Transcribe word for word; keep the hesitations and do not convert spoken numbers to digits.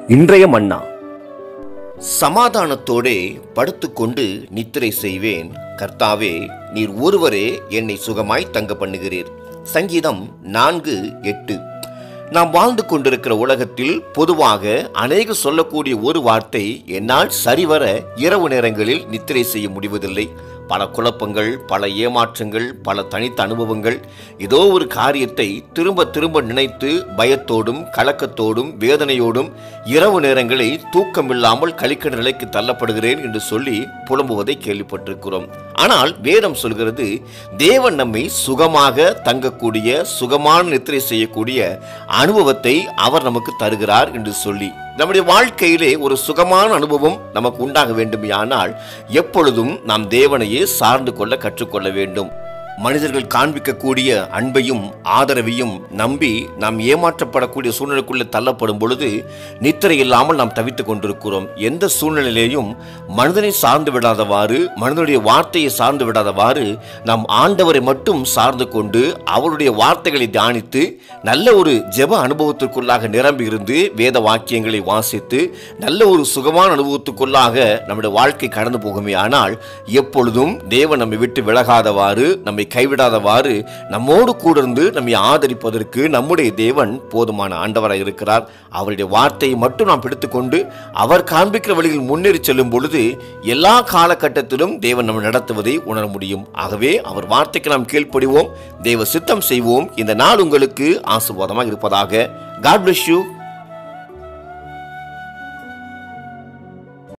இன்றைய மன்னா. சமாதானத்தோடே படுத்துக்கொண்டு நித்திரை செய்வேன், கர்த்தாவே நீர் ஒருவரே என்னை சுகமாய் தங்க பண்ணுகிறீர். சங்கீதம் நான்கு எட்டு. நாம் வாழ்ந்து கொண்டிருக்கிற உலகத்தில் பொதுவாக அநேக சொல்லக்கூடிய ஒரு வார்த்தை, என்னால் சரிவர இரவு நேரங்களில் நித்திரை செய்ய முடிவதில்லை. பல குழப்பங்கள், பல ஏமாற்றங்கள், பல தனித்த அனுபவங்கள், ஏதோ ஒரு காரியத்தை திரும்ப திரும்ப நினைத்து பயத்தோடும் கலக்கத்தோடும் வேதனையோடும் இரவு நேரங்களை தூக்கமில்லாமல் கழிக்கிற நிலைக்கு தள்ளப்படுகிறேன் என்று சொல்லி புலம்புவதை கேள்விப்பட்டிருக்கிறோம். ஆனால் வேதம் சொல்கிறது, தேவன் நம்மை சுகமாக தங்கக்கூடிய, சுகமான நித்திரை செய்யக்கூடிய அனுபவத்தை அவர் நமக்கு தருகிறார் என்று சொல்லி, நம்முடைய வாழ்க்கையிலே ஒரு சுகமான அனுபவம் நமக்கு உண்டாக வேண்டுமானால் எப்பொழுதும் நாம் தேவனையே சார்ந்து கொள்ள கற்றுக்கொள்ள வேண்டும். மனிதர்கள் காண்பிக்கக்கூடிய அன்பையும் ஆதரவையும் நம்பி நாம் ஏமாற்றப்படக்கூடிய சூழ்நிலைக்குள்ளே தள்ளப்படும் பொழுது நித்திரை இல்லாமல் நாம் தவித்துக் கொண்டிருக்கிறோம். எந்த சூழ்நிலையிலேயும் மனிதனை சார்ந்து விடாதவாறு, மனிதனுடைய வார்த்தையை சார்ந்து விடாதவாறு நாம் ஆண்டவரை மட்டும் சார்ந்து கொண்டு அவருடைய வார்த்தைகளை தியானித்து நல்ல ஒரு ஜெப அனுபவத்திற்குள்ளாக நிரம்பி இருந்து வேத வாக்கியங்களை வாசித்து நல்ல ஒரு சுகமான அனுபவத்துக்குள்ளாக நம்முடைய வாழ்க்கை கடந்து போகுமே ஆனால் எப்பொழுதும் தேவன் நம்மை விட்டு விலகாதவாறு, நம்மை கைவிடாதவாறு, நம்மோடு கூட இருந்து நம்மை ஆதரிப்பதற்கு நம்முடைய தேவன் போதுமான ஆண்டவராக இருக்கிறார். அவருடைய வார்த்தையை மட்டும் நாம் பிடித்துக்கொண்டு அவர் காண்பிக்கிற வழியில் முன்னேறி செல்லும் பொழுது எல்லா காலகட்டத்திலும் தேவன் நம்ம நடத்துவதை உணர முடியும். ஆகவே அவர் வார்த்தைக்கு நாம் கீழ்ப்படிவோம், தேவ சித்தம் செய்வோம். இந்த நாள் உங்களுக்கு ஆசீர்வாதமாக இருப்பதாக. God bless you.